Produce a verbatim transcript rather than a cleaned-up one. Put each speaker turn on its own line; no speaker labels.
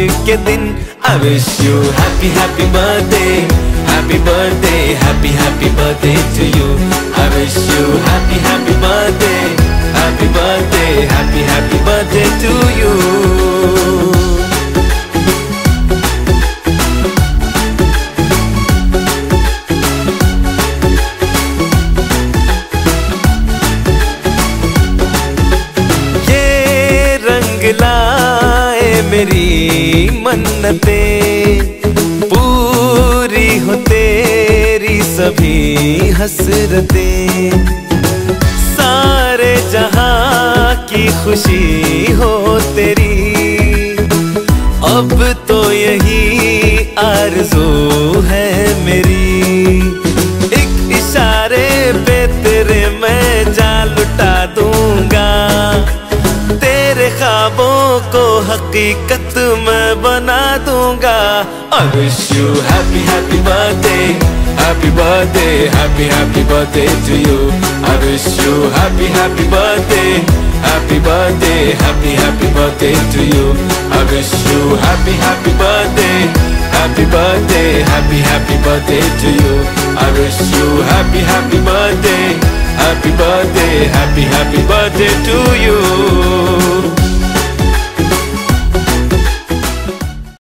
के दिन। I wish you happy happy birthday, happy birthday, happy happy birthday to you. I wish you happy happy birthday, happy birthday, happy happy birthday to you. लाए मेरी मन्नतें, पूरी हो तेरी सभी हसरतें, सारे जहां की खुशी हो तेरी। अब तो यही आरज़ू है मेरी, एक इशारे पे तेरे मैं जान लुटा दूंगा, तेरे ख्वाबों को हकीकत मैं बना दूंगा। I wish you happy happy birthday, happy birthday, happy happy birthday to you. I wish you happy happy birthday, happy birthday, happy happy birthday to you. I wish you happy happy birthday, happy birthday, happy happy birthday to you. I wish you happy happy birthday, happy birthday, happy happy birthday to you.